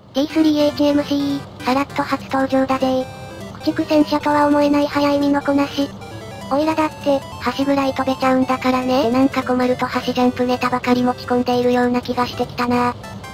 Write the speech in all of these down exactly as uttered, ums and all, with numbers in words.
ティースリーエイチエムシー、さらっと初登場だぜ。駆逐戦車とは思えない速い身のこなし。おいらだって、橋ぐらい飛べちゃうんだからね。でなんか困ると橋ジャンプネタばかり持ち込んでいるような気がしてきたな。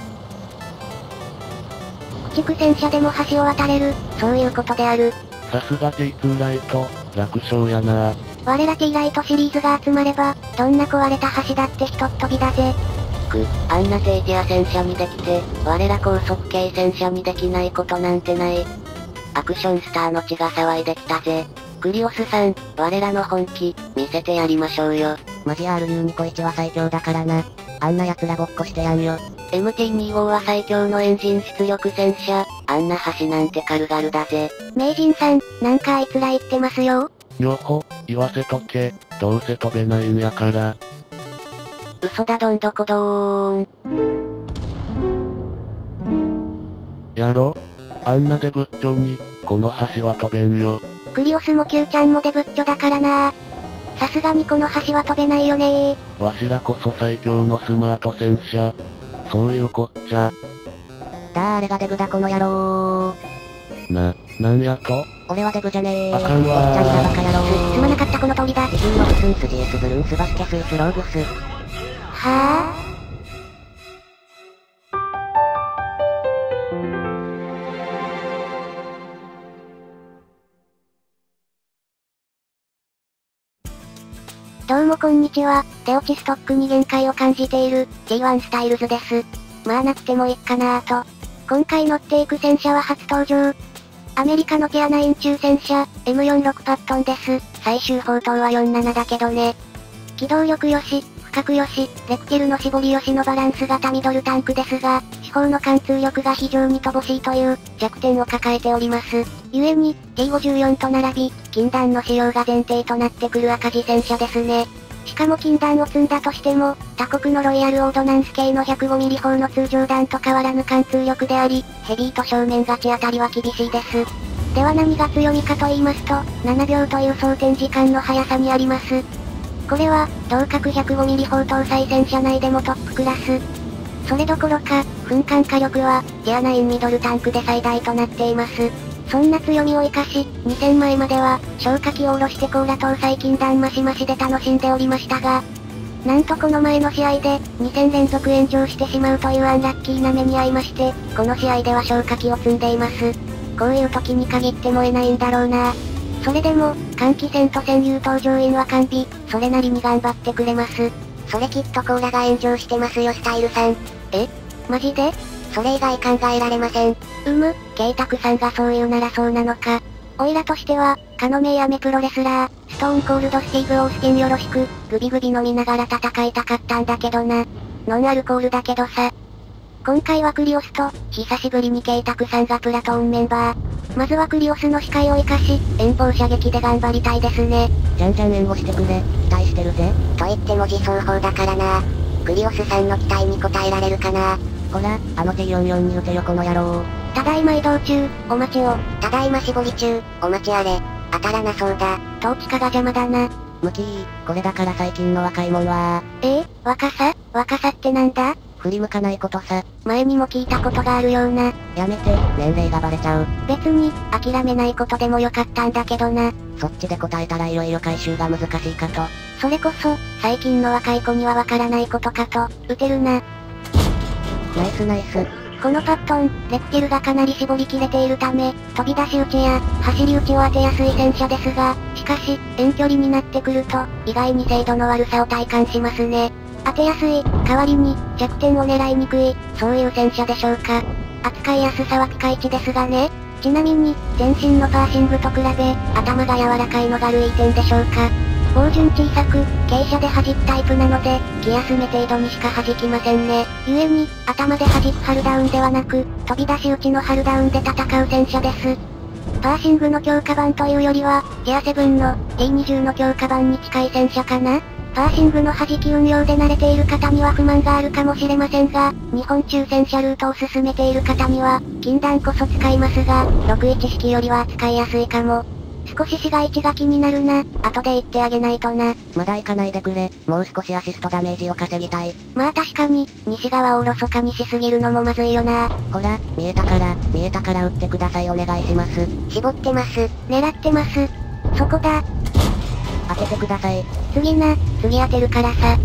駆逐戦車でも橋を渡れる、そういうことである。 さすが ティーツー ライト、楽勝やな。 我ら T ライトシリーズが集まれば、どんな壊れた橋だってひとっ飛びだぜ。 く、あんな低地や戦車にできて、我ら高速系戦車にできないことなんてない。アクションスターの血が騒いできたぜ。クリオスさん、我らの本気、見せてやりましょうよ。 マジ アールユーに こいちは最強だからな。あんな奴らぼっこしてやんよ。 エムティーにじゅうご は最強のエンジン出力戦車、あんな橋なんて軽々だぜ。 名人さん、なんかあいつら言ってますよ。 よほ、言わせとけ、どうせ飛べないんやから。 嘘だどんどこどーん。 やろ？あんなデブッチョに、この橋は飛べんよ。 クリオスも Q ちゃんもデブッチョだからな。さすがにこの橋は飛べないよねー。 わしらこそ最強のスマート戦車。そういうこっちゃ。 だーれがデブだこの野郎ー。 な、なんやと？ 俺はデブじゃねー。 あかんわー。 おっちゃんがバカ野郎ー。 すまなかったこの通りだ。 自信のスンスジエスブルンスバスケスースローグス。 はぁ？どうもこんにちは、出落ちストックに限界を感じている、ティーワン スタイルズです。まあなくてもいいかなーと。今回乗っていく戦車は初登場。アメリカのティアナイン中戦車、エムよんじゅうろく パットンです。最終砲塔はよんじゅうななだけどね。機動力よし、負荷よし、レクテルの絞りよしのバランス型ミドルタンクですが、四方の貫通力が非常に乏しいという弱点を抱えております。故に、ティーごじゅうよん と並び、近弾の使用が前提となってくる赤字戦車ですね。しかも近弾を積んだとしても、他国のロイヤルオードナンス系の ひゃくごミリ 砲の通常弾と変わらぬ貫通力であり、ヘビーと正面勝ち当たりは厳しいです。では何が強みかと言いますと、ななびょうという装填時間の速さにあります。これは、同格 ひゃくごミリ 砲搭載戦車内でもトップクラス。それどころか、噴火火力は、ティアナインミドルタンクで最大となっています。そんな強みを活かし、にせんまえまでは、消火器を下ろしてコーラ搭載近弾マシマシで楽しんでおりましたが、なんとこの前の試合で、に戦連続炎上してしまうというアンラッキーな目に遭いまして、この試合では消火器を積んでいます。こういう時に限って燃えないんだろうな。それでも、換気扇と占有搭乗員は完備、それなりに頑張ってくれます。 それきっとコーラが炎上してますよスタイルさん。 え？マジで？ それ以外考えられません。 うむ、ケイタクさんがそう言うならそうなのか。オイラとしては、カノメイアメプロレスラー、ストーンコールドスティーブ・オースティンよろしく、グビグビ飲みながら戦いたかったんだけどな。ノンアルコールだけどさ。今回はクリオスと、久しぶりにケイタクさんがプラトーンメンバー。まずはクリオスの視界を生かし、遠方射撃で頑張りたいですね。 じゃんじゃん援護してくれ、期待してるぜ。 と言っても自走砲だからな。クリオスさんの期待に応えられるかな。 ほら、あの ティーよんじゅうよん に撃てよこの野郎。 ただいま移動中、お待ちを。 ただいま絞り中、お待ちあれ。当たらなそうだ。 統治下が邪魔だな。 ムキー、これだから最近の若いもんはええ、若さ若さってなんだ？ 振り向かないことさ。 前にも聞いたことがあるような。 やめて、年齢がバレちゃう。 別に、諦めないことでもよかったんだけどな。 そっちで答えたらいよいよ回収が難しいかと。 それこそ、最近の若い子にはわからないことかと、撃てるな。 ナイスナイス。 このパットン、レクテルがかなり絞り切れているため、飛び出し撃ちや、走り撃ちを当てやすい戦車ですが、しかし、遠距離になってくると、意外に精度の悪さを体感しますね。当てやすい、代わりに、弱点を狙いにくい、そういう戦車でしょうか。扱いやすさはピカイチですがね。ちなみに、全身のパーシングと比べ、頭が柔らかいのが類点でしょうか。防順小さく、傾斜で弾くタイプなので、気休め程度にしか弾きませんね。故に、頭で弾くハルダウンではなく、飛び出し撃ちのハルダウンで戦う戦車です。パーシングの強化版というよりは、ティアセブンの ティーにじゅう の強化版に近い戦車かな。パーシングの弾き運用で慣れている方には不満があるかもしれませんが、日本中戦車ルートを進めている方には、近弾こそ使いますが、ろくじゅういち式よりは扱いやすいかも。 少し市街地が気になるな。後で行ってあげないとな。 まだ行かないでくれ。もう少しアシストダメージを稼ぎたい。 まあ確かに、西側をおろそかにしすぎるのもまずいよな。 ほら、見えたから、見えたから撃ってください。お願いします。 絞ってます。狙ってます。そこだ。 当ててください。 次な、次当てるからさ。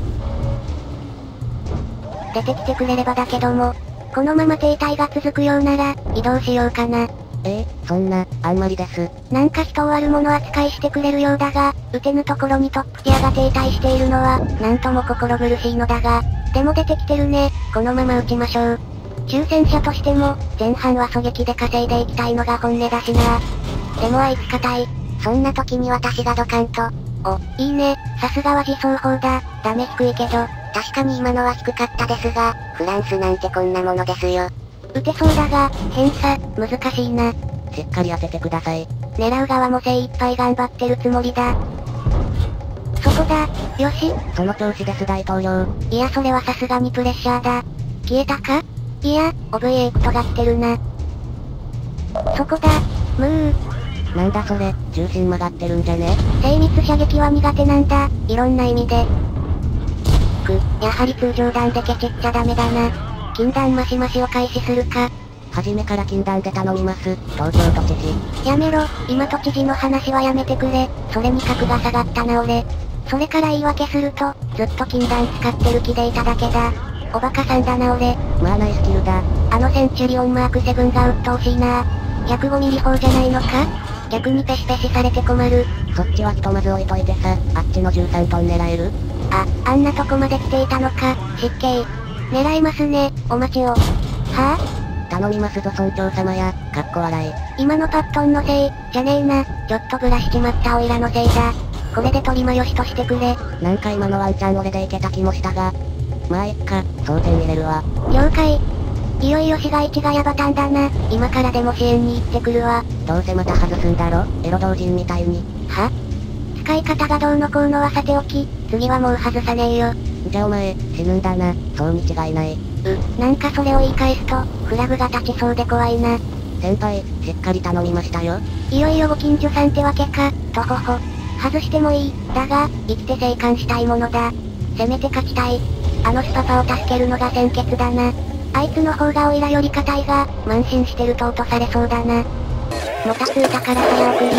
出てきてくれればだけども、このまま停滞が続くようなら、移動しようかな。 ええ、そんな、あんまりです。 なんか人を悪者扱いしてくれるようだが、撃てぬところにトップティアが停滞しているのは、なんとも心苦しいのだが、でも出てきてるね。このまま撃ちましょう。抽選者としても、前半は狙撃で稼いでいきたいのが本音だしな。でもあいつ硬い。 そんな時に私がドカンと。 お、いいね。さすがは自走砲だ。ダメ低いけど。 確かに今のは低かったですが、フランスなんてこんなものですよ。 撃てそうだが、偏差、難しいな。 しっかり当ててください。 狙う側も精一杯頑張ってるつもりだ。そこだ。よし。 その調子です大統領。 いやそれはさすがにプレッシャーだ。消えたか？いや、オブイエイクトが来てるな。そこだ。ムー。 なんだそれ、重心曲がってるんじゃね？ 精密射撃は苦手なんだ。いろんな意味で。く、やはり通常弾でケチっちゃダメだな。禁弾マシマシを開始するか。 初めから禁弾で頼みます、東京都知事。 やめろ、今都知事の話はやめてくれ。それに格が下がったな俺。それから言い訳すると、ずっと禁弾使ってる気でいただけだ。おバカさんだな俺。 まあナイスキルだ。 あのセンチュリオンマークセブンが鬱陶しいな。ひゃくごミリ砲じゃないのか？逆にペシペシされて困る。 そっちはひとまず置いといてさ、あっちのじゅうさんトン狙える？ あ、あんなとこまで来ていたのか、失敬。狙いますね、お待ちを。はぁ、 あ、頼みますぞ村長様や、かっこ笑い。 今のパットンのせい、じゃねえな。ちょっとブラしちまったオイラのせいだ。これで取りまよしとしてくれ。 なんか今のワンチャン俺でいけた気もしたが。まあいっか、装填入れるわ。 了解。いよいよ市街地がヤバタンだな。今からでも支援に行ってくるわ。 どうせまた外すんだろ、エロ同人みたいに。 は？使い方がどうのこうのはさておき、次はもう外さねえよ。 じゃあお前、死ぬんだな、そうに違いない。 う、なんかそれを言い返すと、フラグが立ちそうで怖いな。 先輩、しっかり頼みましたよ。 いよいよご近所さんってわけか、とほほ。外してもいい、だが、生きて生還したいものだ。せめて勝ちたい。あのスパパを助けるのが先決だな。あいつの方がオイラより硬いが、慢心してると落とされそうだな。のたついたから早送り。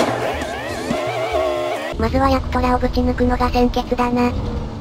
まずはヤクトラをぶち抜くのが先決だな。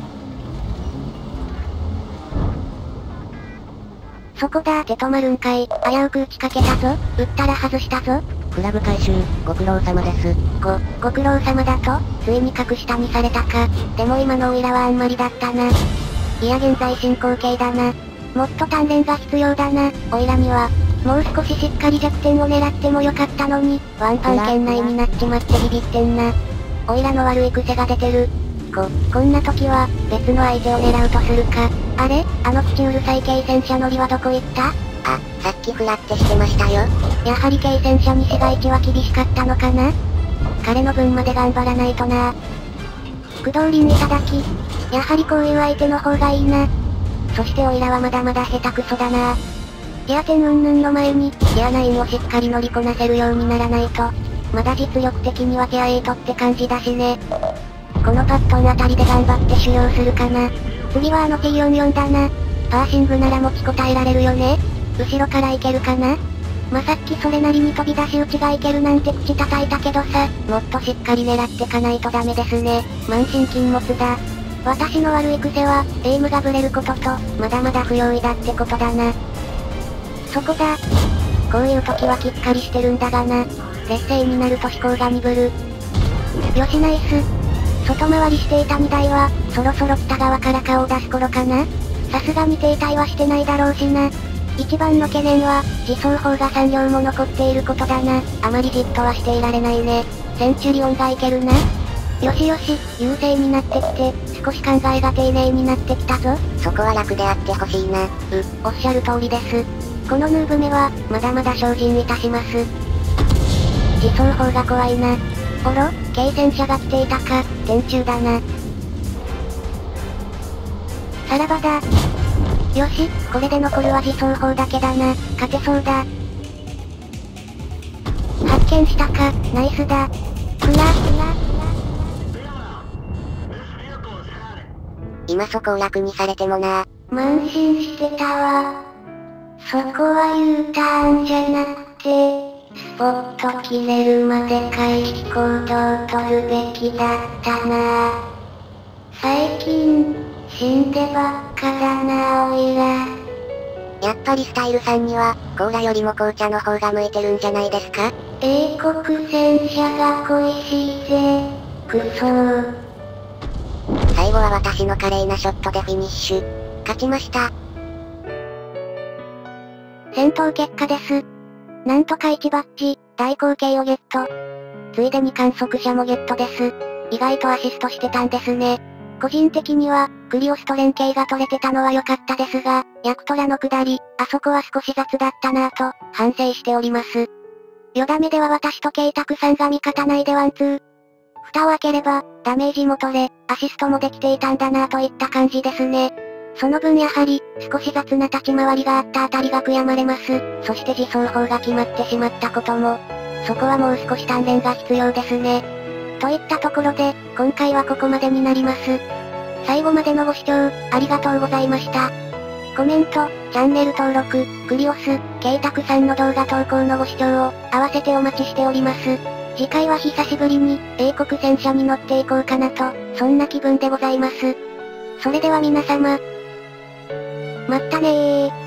そこだ、手止まるんかい。危うく打ちかけたぞ。撃ったら外したぞ。 フラグ回収、ご苦労様です。 ご、ご苦労様だと、ついに格下にされたか。でも今のオイラはあんまりだったな。いや現在進行形だな。もっと鍛錬が必要だな、オイラには。もう少ししっかり弱点を狙ってもよかったのに、ワンパン圏内になっちまってビビってんな。オイラの悪い癖が出てる。こ、こんな時は、別の相手を狙うとするか。あれ？あの口うるさい軽戦車乗りはどこ行った？ あ、さっきフラってしてましたよ。 やはり軽戦車に市街地は厳しかったのかな？彼の分まで頑張らないとな。駆動輪いただき。やはりこういう相手の方がいいな。そしてオイラはまだまだ下手くそだな。ギアテン云々の前に、ギアナインをしっかり乗りこなせるようにならないと。まだ実力的にはギアエイトって感じだしね。このパットンあたりで頑張って修行するかな。次はあの ティーよんじゅうよん だな。パーシングなら持ちこたえられるよね。後ろからいけるかな。まさっきそれなりに飛び出し撃ちがいけるなんて口叩いたけどさ、もっとしっかり狙ってかないとダメですね。慢心禁物だ。私の悪い癖は、エイムがブレることと、まだまだ不用意だってことだな。そこだ。こういう時はきっかりしてるんだがな。劣勢になると飛行が鈍る。よしナイス。外回りしていたにだいは、そろそろ北側から顔を出す頃かな。さすがに停滞はしてないだろうしな。一番の懸念は、自走砲がさん両も残っていることだな。あまりじっとはしていられないね。センチュリオンがいけるな。よしよし、優勢になってきて、少し考えが丁寧になってきたぞ。 そこは楽であってほしいな。 う、おっしゃる通りです。このヌーブめは、まだまだ精進いたします。自走砲が怖いな。おろ、軽戦車が来ていたか、天中だな。さらばだ。よし、これで残るは自走砲だけだな。勝てそうだ。発見したか、ナイスだ。 くら、 今そこを楽にされてもな。 慢心してたわ。そこは U ターンじゃなくて、スポット切れるまで回避行動を取るべきだったな。最近、死んでばっかだなおいら。 やっぱりスタイルさんには、コーラよりも紅茶の方が向いてるんじゃないですか？ 英国戦車が恋しいぜ。くそー。 最後は私の華麗なショットでフィニッシュ。勝ちました。 戦闘結果です。なんとかいちバッジ、大口径をゲット。ついでに観測車もゲットです。意外とアシストしてたんですね。個人的には、クリオスと連携が取れてたのは良かったですが、ヤクトラの下り、あそこは少し雑だったなぁと、反省しております。よだめでは私とケイタクさんが味方内でワンツー。蓋を開ければ、ダメージも取れ、アシストもできていたんだなぁといった感じですね。その分やはり、少し雑な立ち回りがあったあたりが悔やまれます。そして自走法が決まってしまったことも、そこはもう少し鍛錬が必要ですね。といったところで、今回はここまでになります。最後までのご視聴、ありがとうございました。コメント、チャンネル登録、クリオス、ケイタクさんの動画投稿のご視聴を、合わせてお待ちしております。次回は久しぶりに、英国戦車に乗っていこうかなと、そんな気分でございます。それでは皆様、まったねー。